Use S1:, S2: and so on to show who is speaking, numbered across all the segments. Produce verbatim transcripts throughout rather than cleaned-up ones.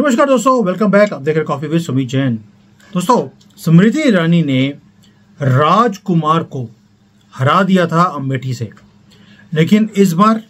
S1: नमस्कार दोस्तों, welcome back. आप देख रहे कॉफी विद सुमित जैन। दोस्तों, स्मृति ईरानी ने राजकुमार को हरा दिया था अमेठी से, लेकिन इस बार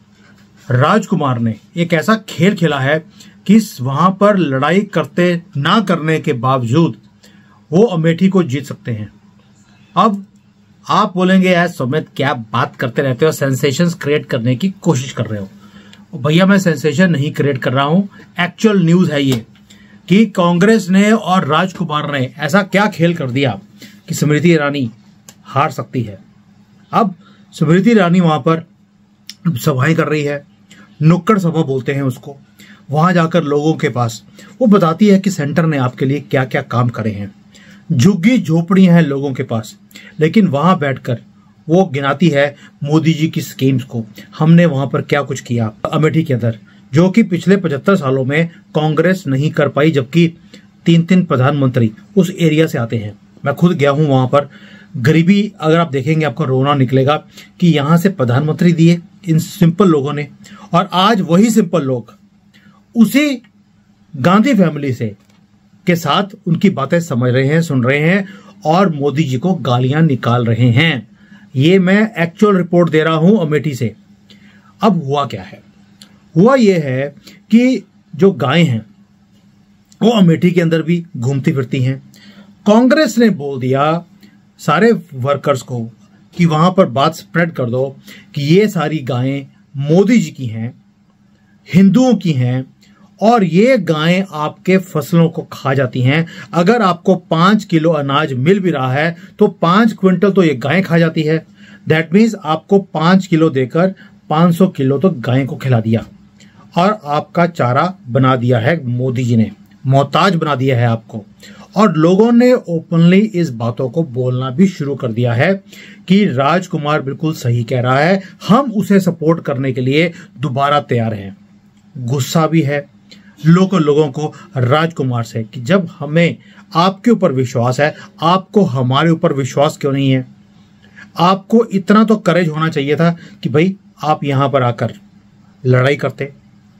S1: राजकुमार ने एक ऐसा खेल खेला है कि वहां पर लड़ाई करते ना करने के बावजूद वो अमेठी को जीत सकते हैं। अब आप बोलेंगे यार सुमित, क्या बात करते रहते हो, सेंसेशंस क्रिएट करने की कोशिश कर रहे हो। भैया, मैं सेंसेशन नहीं क्रिएट कर रहा हूं, एक्चुअल न्यूज है ये कि कांग्रेस ने और राजकुमार ने ऐसा क्या खेल कर दिया कि स्मृति ईरानी हार सकती है। अब स्मृति ईरानी वहां पर सभाएं कर रही है, नुक्कड़ सभा बोलते हैं उसको। वहां जाकर लोगों के पास वो बताती है कि सेंटर ने आपके लिए क्या क्या काम करे हैं। झुग्गी झोपड़ियां हैं लोगों के पास, लेकिन वहां बैठकर वो गिनाती है मोदी जी की स्कीम्स को, हमने वहां पर क्या कुछ किया अमेठी के अंदर, जो कि पिछले पचहत्तर सालों में कांग्रेस नहीं कर पाई, जबकि तीन तीन प्रधानमंत्री उस एरिया से आते हैं। मैं खुद गया हूं वहां पर। गरीबी अगर आप देखेंगे आपको रोना निकलेगा कि यहां से प्रधानमंत्री दिए इन सिंपल लोगों ने, और आज वही सिंपल लोग उसी गांधी फैमिली से के साथ उनकी बातें समझ रहे हैं, सुन रहे हैं और मोदी जी को गालियां निकाल रहे हैं। ये मैं एक्चुअल रिपोर्ट दे रहा हूं अमेठी से। अब हुआ क्या है? हुआ यह है कि जो गायें हैं वो अमेठी के अंदर भी घूमती फिरती हैं। कांग्रेस ने बोल दिया सारे वर्कर्स को कि वहां पर बात स्प्रेड कर दो कि ये सारी गायें मोदी जी की हैं, हिंदुओं की हैं, और ये गायें आपके फसलों को खा जाती हैं। अगर आपको पांच किलो अनाज मिल भी रहा है तो पांच क्विंटल तो ये गायें खा जाती है। दैट मीन्स आपको पांच किलो देकर पांच सौ किलो तो गायें को खिला दिया और आपका चारा बना दिया है मोदी जी ने, मोहताज बना दिया है आपको। और लोगों ने ओपनली इस बातों को बोलना भी शुरू कर दिया है कि राजकुमार बिल्कुल सही कह रहा है, हम उसे सपोर्ट करने के लिए दोबारा तैयार हैं। गुस्सा भी है लोगों लोगों को राजकुमार से कि जब हमें आपके ऊपर विश्वास है, आपको हमारे ऊपर विश्वास क्यों नहीं है? आपको इतना तो करेज होना चाहिए था कि भाई आप यहां पर आकर लड़ाई करते।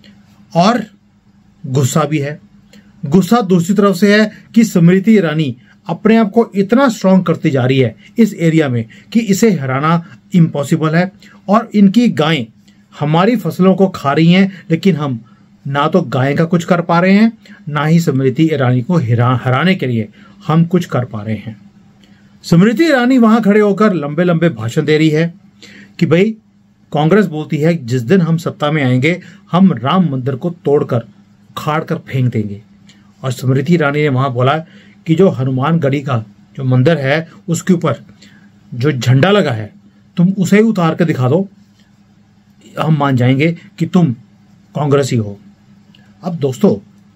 S1: और गुस्सा भी है। गुस्सा दूसरी तरफ से है कि स्मृति ईरानी अपने आप को इतना स्ट्रांग करती जा रही है इस एरिया में कि इसे हराना इम्पॉसिबल है। और इनकी गायें हमारी फसलों को खा रही हैं, लेकिन हम ना तो गाय का कुछ कर पा रहे हैं, ना ही स्मृति ईरानी को हराने के लिए हम कुछ कर पा रहे हैं। स्मृति ईरानी वहां खड़े होकर लंबे लंबे भाषण दे रही है कि भाई कांग्रेस बोलती है जिस दिन हम सत्ता में आएंगे हम राम मंदिर को तोड़कर खाड़ कर फेंक देंगे। और स्मृति ईरानी ने वहां बोला कि जो हनुमानगढ़ी का जो मंदिर है उसके ऊपर जो झंडा लगा है तुम उसे उतार कर दिखा दो, हम मान जाएंगे कि तुम कांग्रेसी हो। अब दोस्तों,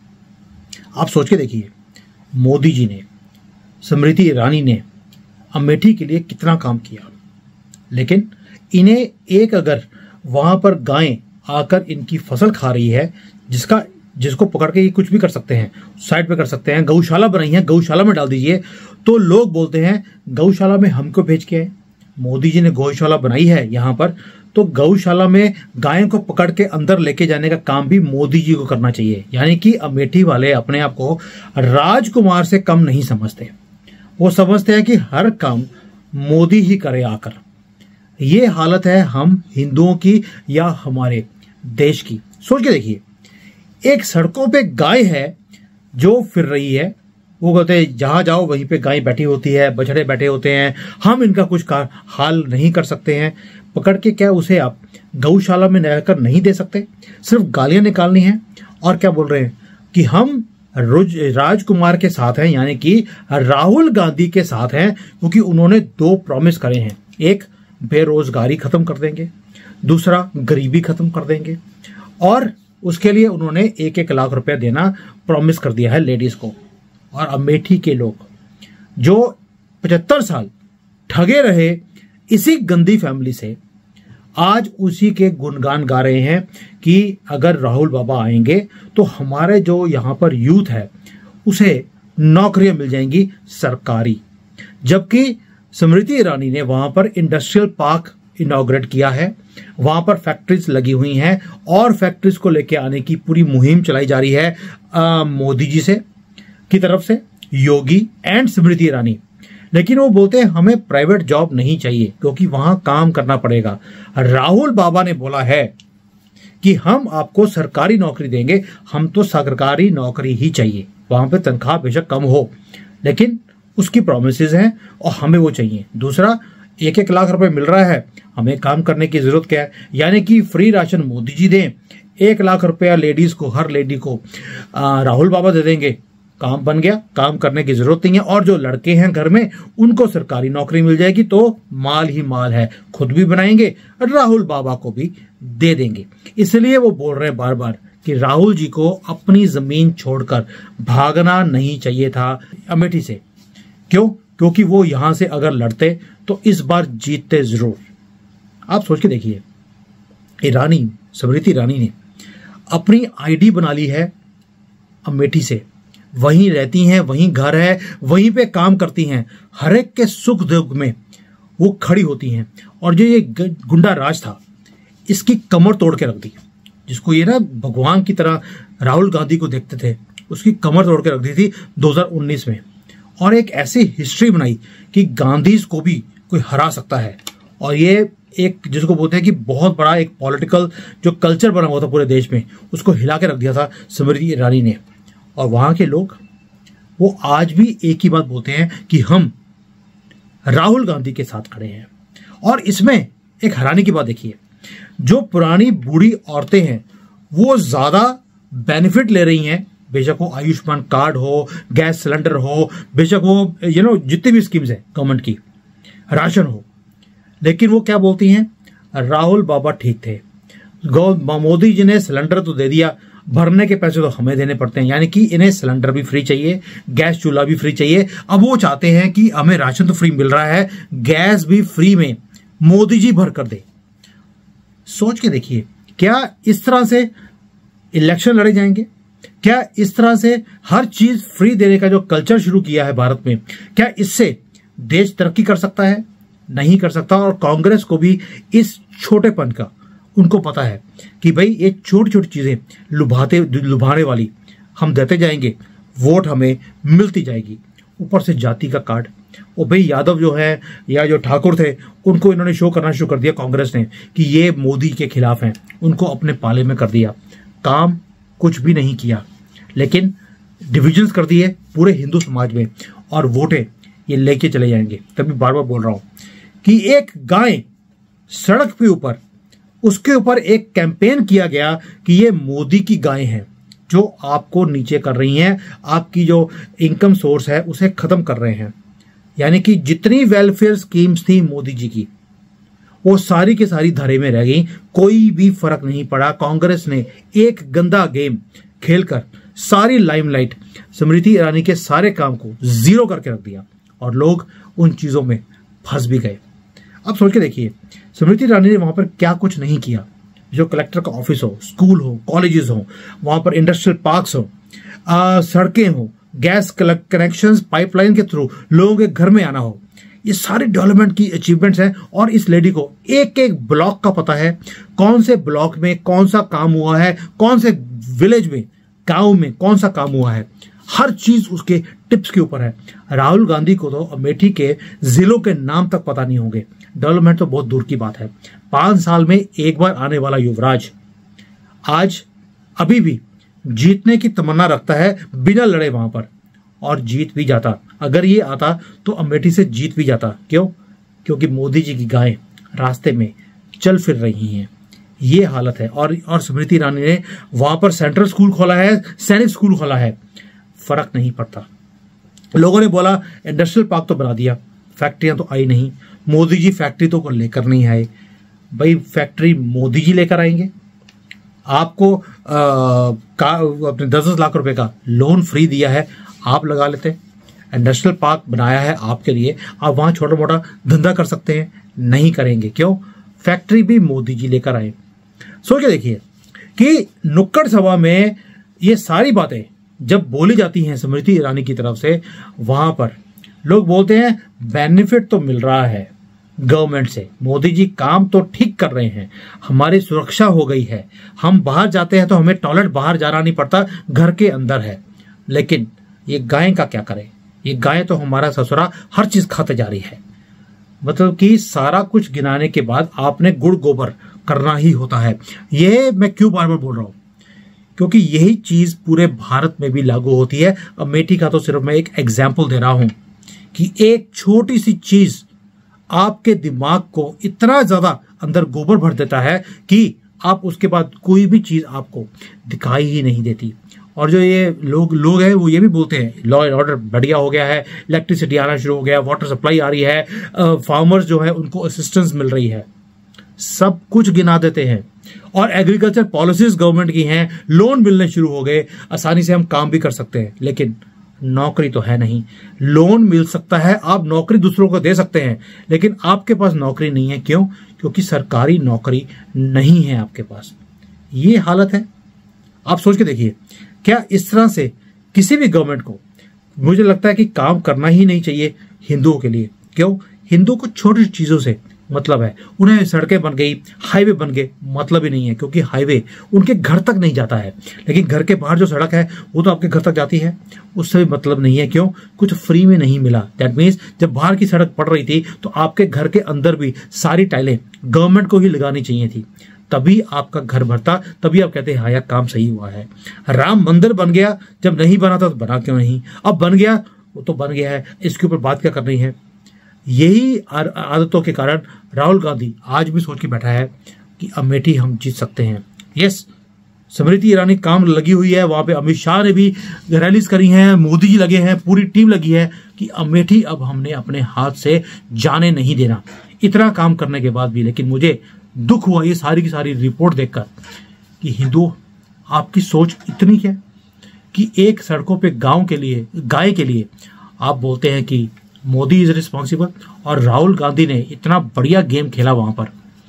S1: आप सोच के देखिए, मोदी जी ने, स्मृति ईरानी ने अमेठी के लिए कितना काम किया, लेकिन इन्हें एक अगर वहां पर गायें आकर इनकी फसल खा रही है, जिसका जिसको पकड़ के ये कुछ भी कर सकते हैं, साइड पे कर सकते हैं, गौशाला बनाई है, गौशाला में डाल दीजिए, तो लोग बोलते हैं गौशाला में हमको भेज के आए। मोदी जी ने गौशाला बनाई है यहां पर, तो गौशाला में गायों को पकड़ के अंदर लेके जाने का काम भी मोदी जी को करना चाहिए। यानी कि अमेठी वाले अपने आप को राजकुमार से कम नहीं समझते। वो समझते हैं कि हर काम मोदी ही करे आकर। ये हालत है हम हिंदुओं की या हमारे देश की। सोच के देखिए, एक सड़कों पे गाय है जो फिर रही है, वो कहते हैं जहां जाओ वहीं पे गाय बैठी होती है, बछड़े बैठे होते हैं, हम इनका कुछ हाल नहीं कर सकते हैं। पकड़ के क्या उसे आप गौशाला में रहकर नहीं दे सकते? सिर्फ गालियां निकालनी है। और क्या बोल रहे हैं कि हम राजकुमार के साथ हैं, यानी कि राहुल गांधी के साथ हैं, क्योंकि उन्होंने दो प्रॉमिस करे हैं। एक, बेरोजगारी खत्म कर देंगे, दूसरा गरीबी खत्म कर देंगे, और उसके लिए उन्होंने एक एक लाख रुपया देना प्रॉमिस कर दिया है लेडीज को। और अमेठी के लोग जो पचहत्तर साल ठगे रहे इसी गंदी फैमिली से, आज उसी के गुणगान गा रहे हैं कि अगर राहुल बाबा आएंगे तो हमारे जो यहां पर यूथ है उसे नौकरियां मिल जाएंगी सरकारी। जबकि स्मृति ईरानी ने वहां पर इंडस्ट्रियल पार्क इनॉग्रेट किया है, वहां पर फैक्ट्रीज लगी हुई हैं और फैक्ट्रीज को लेके आने की पूरी मुहिम चलाई जा रही है मोदी जी से की तरफ से, योगी एंड स्मृति ईरानी। लेकिन वो बोलते हैं हमें प्राइवेट जॉब नहीं चाहिए क्योंकि वहां काम करना पड़ेगा। राहुल बाबा ने बोला है कि हम आपको सरकारी नौकरी देंगे, हम तो सरकारी नौकरी ही चाहिए, वहां पे तनख्वाह बेशक कम हो लेकिन उसकी प्रोमिसेस हैं और हमें वो चाहिए। दूसरा, एक एक लाख रुपए मिल रहा है, हमें काम करने की जरूरत क्या है, यानी कि फ्री राशन मोदी जी दें, एक लाख रुपया लेडीज को, हर लेडी को आ, राहुल बाबा दे देंगे, काम बन गया, काम करने की जरूरत नहीं है। और जो लड़के हैं घर में उनको सरकारी नौकरी मिल जाएगी तो माल ही माल है, खुद भी बनाएंगे और राहुल बाबा को भी दे देंगे। इसलिए वो बोल रहे हैं बार बार कि राहुल जी को अपनी जमीन छोड़कर भागना नहीं चाहिए था अमेठी से। क्यों? क्योंकि वो यहां से अगर लड़ते तो इस बार जीतते जरूर। आप सोच के देखिए, ईरानी, स्मृति ईरानी ने अपनी आईडी बना ली है अमेठी से, वहीं रहती हैं, वहीं घर है, वहीं पे काम करती हैं, हर एक के सुख दुख में वो खड़ी होती हैं। और जो ये गुंडा राज था इसकी कमर तोड़ के रख दी, जिसको ये ना भगवान की तरह राहुल गांधी को देखते थे, उसकी कमर तोड़ के रख दी थी दो हज़ार उन्नीस में। और एक ऐसी हिस्ट्री बनाई कि गांधी को भी कोई हरा सकता है। और ये एक जिसको बोलते हैं कि बहुत बड़ा एक पॉलिटिकल जो कल्चर बना हुआ था पूरे देश में, उसको हिला के रख दिया था स्मृति ईरानी ने। और वहां के लोग वो आज भी एक ही बात बोलते हैं कि हम राहुल गांधी के साथ खड़े हैं। और इसमें एक हैरानी की बात देखिए, जो पुरानी बूढ़ी औरतें हैं वो ज्यादा बेनिफिट ले रही हैं, बेशक वो आयुष्मान कार्ड हो, गैस सिलेंडर हो, बेशक वो यू नो जितनी भी स्कीम्स है गवर्नमेंट की, राशन हो, लेकिन वो क्या बोलती हैं, राहुल बाबा ठीक थे, मोदी जी ने सिलेंडर तो दे दिया, भरने के पैसे तो हमें देने पड़ते हैं। यानी कि इन्हें सिलेंडर भी फ्री चाहिए, गैस चूल्हा भी फ्री चाहिए। अब वो चाहते हैं कि हमें राशन तो फ्री मिल रहा है, गैस भी फ्री में मोदी जी भर कर दे। सोच के देखिए, क्या इस तरह से इलेक्शन लड़े जाएंगे? क्या इस तरह से हर चीज फ्री देने का जो कल्चर शुरू किया है भारत में, क्या इससे देश तरक्की कर सकता है? नहीं कर सकता। और कांग्रेस को भी इस छोटेपन का उनको पता है कि भाई ये छोटी छोटी चीजें लुभाते लुभाने वाली हम देते जाएंगे, वोट हमें मिलती जाएगी। ऊपर से जाति का कार्ड, वो भाई यादव जो है या जो ठाकुर थे उनको इन्होंने शो करना शुरू कर दिया कांग्रेस ने कि ये मोदी के खिलाफ हैं, उनको अपने पाले में कर दिया। काम कुछ भी नहीं किया, लेकिन डिविजन्स कर दिए पूरे हिंदू समाज में और वोटें ये लेके चले जाएंगे। तभी बार बार बोल रहा हूं कि एक गाय सड़क पे ऊपर, उसके ऊपर एक कैंपेन किया गया कि ये मोदी की गाय हैं जो आपको नीचे कर रही हैं, आपकी जो इनकम सोर्स है उसे खत्म कर रहे हैं। यानी कि जितनी वेलफेयर स्कीम्स थी मोदी जी की वो सारी की सारी धरे में रह गई, कोई भी फर्क नहीं पड़ा। कांग्रेस ने एक गंदा गेम खेलकर सारी लाइमलाइट स्मृति ईरानी के सारे काम को जीरो करके रख दिया और लोग उन चीजों में फंस भी गए। अब सोच के देखिए, स्मृति ईरानी ने वहां पर क्या कुछ नहीं किया। जो कलेक्टर का ऑफिस हो, स्कूल हो, कॉलेजेस हो, वहां पर इंडस्ट्रियल पार्क्स हो, सड़कें हो, गैस कनेक्शंस पाइपलाइन के थ्रू लोगों के घर में आना हो, ये सारी डेवलपमेंट की अचीवमेंट्स हैं। और इस लेडी को एक एक ब्लॉक का पता है, कौन से ब्लॉक में कौन सा काम हुआ है, कौन से विलेज में, गांव में कौन सा काम हुआ है, हर चीज उसके टिप्स के ऊपर है। राहुल गांधी को तो अमेठी के जिलों के नाम तक पता नहीं होंगे, डेवलपमेंट तो बहुत दूर की बात है। पांच साल में एक बार आने वाला युवराज आज अभी भी जीतने की तमन्ना रखता है बिना लड़े वहां पर, और जीत भी जाता। अगर ये आता तो अमेठी से जीत भी जाता। क्यों? क्योंकि मोदी जी की गायें रास्ते में चल फिर रही हैं, ये हालत है। और और स्मृति ईरानी ने वहां पर सेंट्रल स्कूल खोला है, सैनिक स्कूल खोला है, फर्क नहीं पड़ता। लोगों ने बोला इंडस्ट्रियल पार्क तो बना दिया, फैक्ट्रियां तो आई नहीं, मोदी जी फैक्ट्री तो लेकर नहीं आए। भाई फैक्ट्री मोदी जी लेकर आएंगे। आपको आ, का अपने दस दस लाख रुपए का लोन फ्री दिया है, आप लगा लेते। इंडस्ट्रियल पार्क बनाया है आपके लिए, आप वहां छोटा मोटा धंधा कर सकते हैं, नहीं करेंगे। क्यों? फैक्ट्री भी मोदी जी लेकर आए। सोच के देखिए कि नुक्कड़ सभा में ये सारी बातें जब बोली जाती हैं स्मृति ईरानी की तरफ से, वहां पर लोग बोलते हैं बेनिफिट तो मिल रहा है, गवर्नमेंट से। मोदी जी काम तो ठीक कर रहे हैं, हमारी सुरक्षा हो गई है, हम बाहर जाते हैं तो हमें टॉयलेट बाहर जाना नहीं पड़ता, घर के अंदर है। लेकिन ये गाय का क्या करें, ये गाय तो हमारा ससुरा हर चीज खाते जा रही है। मतलब कि सारा कुछ गिनाने के बाद आपने गुड़ गोबर करना ही होता है। ये मैं क्यों बार बार बोल रहा हूं, क्योंकि यही चीज पूरे भारत में भी लागू होती है। अमेठी का तो सिर्फ मैं एक एग्जाम्पल दे रहा हूं कि एक छोटी सी चीज आपके दिमाग को इतना ज्यादा अंदर गोबर भर देता है कि आप उसके बाद कोई भी चीज आपको दिखाई ही नहीं देती। और जो ये लोग लोग हैं वो ये भी बोलते हैं लॉ एंड ऑर्डर बढ़िया हो गया है, इलेक्ट्रिसिटी आना शुरू हो गया, वाटर सप्लाई आ रही है, फार्मर्स जो है उनको असिस्टेंस मिल रही है, सब कुछ गिना देते हैं। और एग्रीकल्चर पॉलिसीज गवर्नमेंट की हैं, लोन मिलने शुरू हो गए, आसानी से हम काम भी कर सकते हैं। लेकिन नौकरी तो है नहीं। लोन मिल सकता है, आप नौकरी दूसरों को दे सकते हैं, लेकिन आपके पास नौकरी नहीं है। क्यों? क्योंकि सरकारी नौकरी नहीं है आपके पास। ये हालत है। आप सोच के देखिए, क्या इस तरह से किसी भी गवर्नमेंट को, मुझे लगता है कि काम करना ही नहीं चाहिए हिंदुओं के लिए। क्यों? हिंदुओं को छोटी चीजों से मतलब है। उन्हें सड़कें बन गई, हाईवे बन गए, मतलब ही नहीं है, क्योंकि हाईवे उनके घर तक नहीं जाता है। लेकिन घर के बाहर जो सड़क है वो तो आपके घर तक जाती है, उससे भी मतलब नहीं है। क्यों? कुछ फ्री में नहीं मिला। दैट मीन्स जब बाहर की सड़क पड़ रही थी तो आपके घर के अंदर भी सारी टाइलें गवर्नमेंट को ही लगानी चाहिए थी, तभी आपका घर भरता, तभी आप कहते हैं हाँ यार काम सही हुआ है। राम मंदिर बन गया, जब नहीं बना था तो बना क्यों नहीं, अब बन गया वो तो बन गया है, इसके ऊपर बात क्या करनी है। यही आदतों के कारण राहुल गांधी आज भी सोच के बैठा है कि अमेठी हम जीत सकते हैं। यस, स्मृति ईरानी काम लगी हुई है, वहां पे अमित शाह ने भी रैलीज करी हैं, मोदी जी लगे हैं, पूरी टीम लगी है कि अमेठी अब हमने अपने हाथ से जाने नहीं देना। इतना काम करने के बाद भी, लेकिन मुझे दुख हुआ ये सारी की सारी रिपोर्ट देखकर कि हिंदू आपकी सोच इतनी क्या कि एक सड़कों पे गांव के लिए, गाय के लिए आप बोलते हैं कि मोदी इज रिस्पॉन्सिबल, और राहुल गांधी ने इतना बढ़िया गेम खेला वहां पर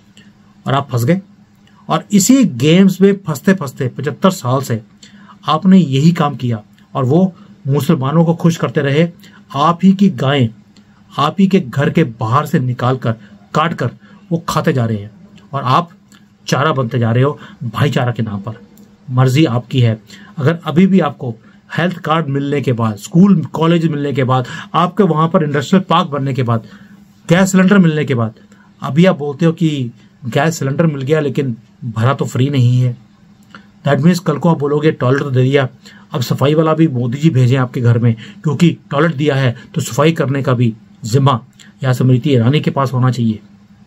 S1: और आप फंस गए। और इसी गेम्स में फंसते फंसते पचहत्तर साल से आपने यही काम किया और वो मुसलमानों को खुश करते रहे। आप ही की गायें आप ही के घर के बाहर से निकाल कर काट कर वो खाते जा रहे हैं और आप चारा बनते जा रहे हो भाईचारा के नाम पर। मर्जी आपकी है। अगर अभी भी आपको हेल्थ कार्ड मिलने के बाद, स्कूल कॉलेज मिलने के बाद, आपके वहां पर इंडस्ट्रियल पार्क बनने के बाद, गैस सिलेंडर मिलने के बाद अभी आप बोलते हो कि गैस सिलेंडर मिल गया लेकिन भरा तो फ्री नहीं है, दैट मीन्स कल को आप बोलोगे टॉयलेट तो दे दिया, अब सफाई वाला भी मोदी जी भेजें आपके घर में, क्योंकि टॉयलेट दिया है तो सफाई करने का भी जिम्मा या स्मृति ईरानी के पास होना चाहिए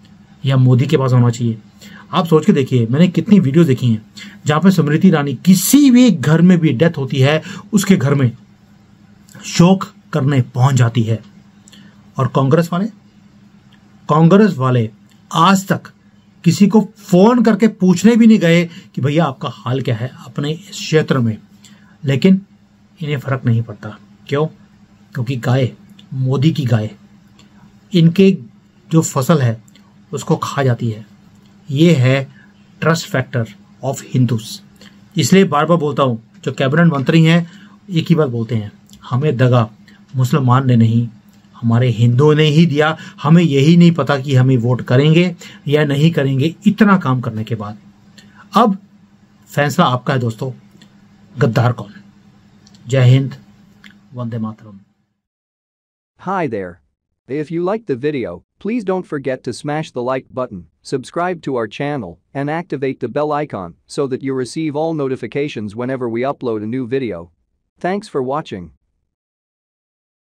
S1: या मोदी के पास होना चाहिए। आप सोच के देखिए, मैंने कितनी वीडियो देखी हैं जहां पे स्मृति ईरानी किसी भी घर में भी डेथ होती है उसके घर में शोक करने पहुंच जाती है। और कांग्रेस वाले कांग्रेस वाले आज तक किसी को फोन करके पूछने भी नहीं गए कि भैया आपका हाल क्या है अपने इस क्षेत्र में। लेकिन इन्हें फर्क नहीं पड़ता। क्यों? क्योंकि गाय, मोदी की गाय, इनके जो फसल है उसको खा जाती है। ये है ट्रस्ट फैक्टर ऑफ हिंदूस। इसलिए बार बार बोलता हूं, जो कैबिनेट मंत्री हैं एक ही बात बोलते हैं, हमें दगा मुसलमान ने नहीं, हमारे हिंदुओं ने ही दिया। हमें यही नहीं पता कि हमें वोट करेंगे या नहीं करेंगे। इतना काम करने के बाद अब फैसला आपका है दोस्तों, गद्दार कौन। जय Hind, Vande Mataram.
S2: Hi there. If you liked the video, please don't forget to smash the like button, subscribe to our channel, and activate the bell icon so that you receive all notifications whenever we upload a new video. Thanks for watching.